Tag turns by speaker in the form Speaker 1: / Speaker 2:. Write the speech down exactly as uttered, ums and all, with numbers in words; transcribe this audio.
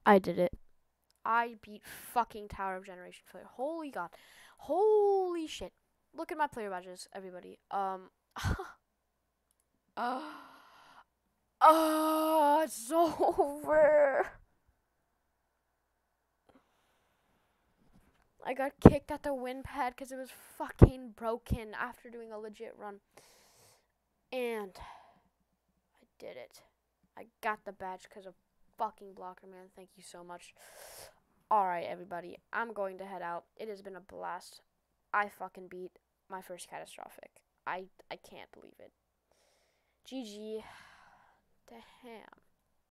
Speaker 1: I did it. I beat fucking Tower of Generation Failure. Holy god. Holy shit. Look at my player badges, everybody. Um. uh, uh, it's over. I got kicked at the win pad because it was fucking broken after doing a legit run. And I did it. I got the badge because of fucking Blocker Man. Thank you so much. Alright, everybody. I'm going to head out. It has been a blast. I fucking beat my first catastrophic. I, I can't believe it. G G. Damn.